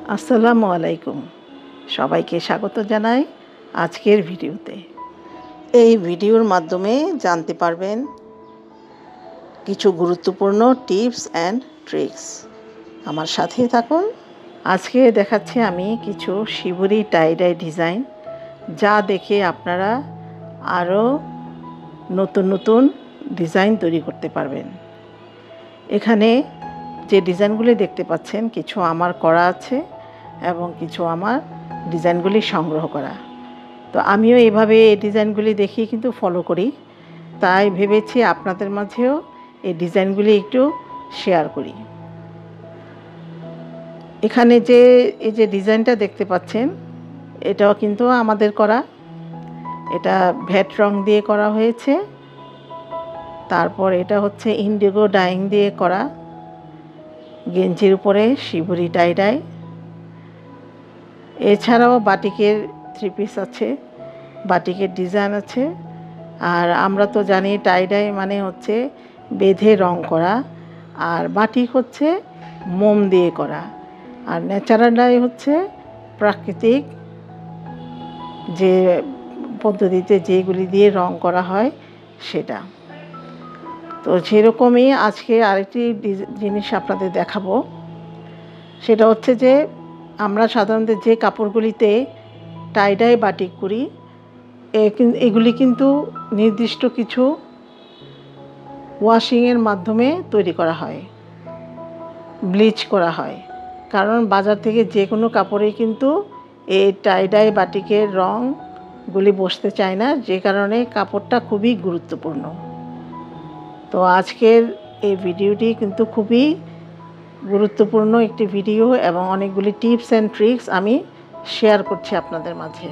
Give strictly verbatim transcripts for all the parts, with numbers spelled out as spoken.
আসসালামু আলাইকুম, সবাইকে স্বাগত জানাই আজকের ভিডিওতে। এই ভিডিওর মাধ্যমে জানতে পারবেন কিছু গুরুত্বপূর্ণ টিপস অ্যান্ড ট্রিক্স। আমার সাথেই থাকুন। আজকে দেখাচ্ছি আমি কিছু শিবুরি টাই-ডাই ডিজাইন, যা দেখে আপনারা আরও নতুন নতুন ডিজাইন তৈরি করতে পারবেন। এখানে যে ডিজাইনগুলি দেখতে পাচ্ছেন, কিছু আমার করা আছে এবং কিছু আমার ডিজাইনগুলি সংগ্রহ করা। তো আমিও এইভাবে এই ডিজাইনগুলি দেখি কিন্তু ফলো করি, তাই ভেবেছি আপনাদের মাঝেও এই ডিজাইনগুলি একটু শেয়ার করি। এখানে যে এই যে ডিজাইনটা দেখতে পাচ্ছেন, এটাও কিন্তু আমাদের করা। এটা ভ্যাট রং দিয়ে করা হয়েছে। তারপর এটা হচ্ছে ইন্ডিগো ডাইং দিয়ে করা, গেঞ্জির উপরে শিবুরি টাই-ডাই। এছাড়াও বাটিকের থ্রি পিস আছে, বাটিকের ডিজাইন আছে। আর আমরা তো জানি টাই-ডাই মানে হচ্ছে বেঁধে রং করা, আর বাটিক হচ্ছে মোম দিয়ে করা, আর ন্যাচারাল ডাই হচ্ছে প্রাকৃতিক যে পদ্ধতিতে যেগুলি দিয়ে রং করা হয় সেটা। তো সেরকমই আজকে আরেকটি জিনিস আপনাদের দেখাবো। সেটা হচ্ছে যে আমরা সাধারণত যে কাপড়গুলিতে টাই-ডাই বাটিক করি, এগুলি কিন্তু নির্দিষ্ট কিছু ওয়াশিংয়ের মাধ্যমে তৈরি করা হয়, ব্লিচ করা হয়। কারণ বাজার থেকে যে কোনো কাপড়ে কিন্তু এই টাই-ডাই বাটিকের রঙগুলি বসতে চায় না, যে কারণে কাপড়টা খুবই গুরুত্বপূর্ণ। তো আজকের এই ভিডিওটি কিন্তু খুবই গুরুত্বপূর্ণ একটি ভিডিও এবং অনেকগুলি টিপস অ্যান্ড ট্রিক্স আমি শেয়ার করছি আপনাদের মাঝে।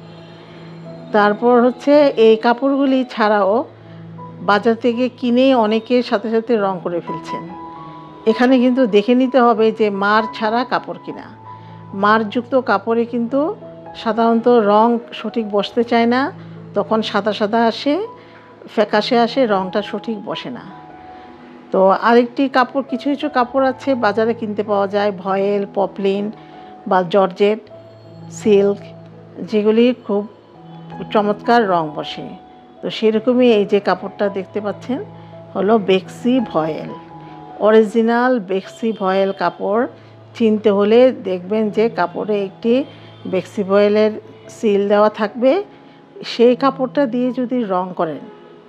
তারপর হচ্ছে এই কাপড়গুলি ছাড়াও বাজার থেকে কিনে অনেকে সাথে সাথে রং করে ফেলছেন। এখানে কিন্তু দেখে নিতে হবে যে মার ছাড়া কাপড় কিনা। মারযুক্ত কাপড়ে কিন্তু সাধারণত রং সঠিক বসতে চায় না, তখন সাদা সাদা আসে, ফ্যাকাশে আসে, রংটা সঠিক বসে না। তো আরেকটি কাপড়, কিছু কিছু কাপড় আছে বাজারে কিনতে পাওয়া যায়, ভয়েল, পপলিন বা জর্জেট, সিল্ক, যেগুলি খুব চমৎকার রং বসে। তো সেরকমই এই যে কাপড়টা দেখতে পাচ্ছেন হলো বেক্সি ভয়েল। অরিজিনাল বেক্সি ভয়েল কাপড় চিনতে হলে দেখবেন যে কাপড়ে একটি বেক্সি ভয়েলের সিল দেওয়া থাকবে। সেই কাপড়টা দিয়ে যদি রং করেন,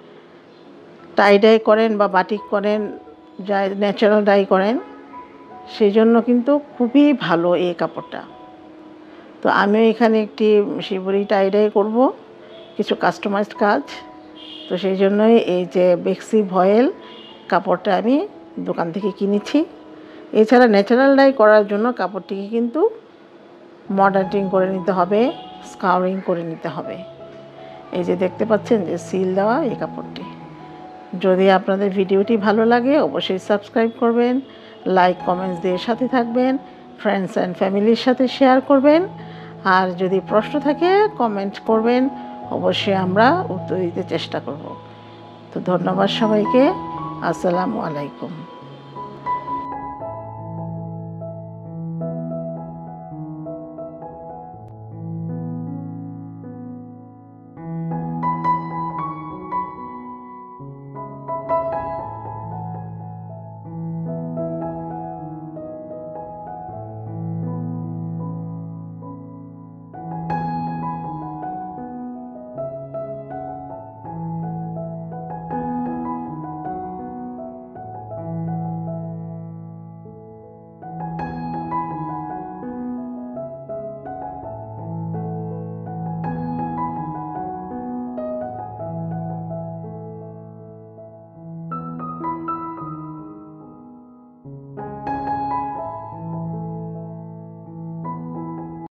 টাই-ডাই করেন বা বাটিক করেন, যা ন্যাচারাল ডাই করেন, সেই জন্য কিন্তু খুবই ভালো এই কাপড়টা। তো আমিও এখানে একটি শিবুরি টাই-ডাই করব, কিছু কাস্টমাইজড কাজ। তো সেই জন্যই এই যে বেক্সি ভয়েল কাপড়টা আমি দোকান থেকে কিনেছি। এছাড়া ন্যাচারাল ডাই করার জন্য কাপড়টিকে কিন্তু মডার্নিং করে নিতে হবে, স্কাউরিং করে নিতে হবে। এই যে দেখতে পাচ্ছেন যে সিল দেওয়া এই কাপড়টি। যদি আপনাদের ভিডিওটি ভালো লাগে অবশ্যই সাবস্ক্রাইব করবেন, লাইক কমেন্টস দিয়ে সাথে থাকবেন, ফ্রেন্ডস অ্যান্ড ফ্যামিলির সাথে শেয়ার করবেন। আর যদি প্রশ্ন থাকে কমেন্ট করবেন, অবশ্যই আমরা উত্তর দিতে চেষ্টা করব। তো ধন্যবাদ সবাইকে। আসসালামু আলাইকুম।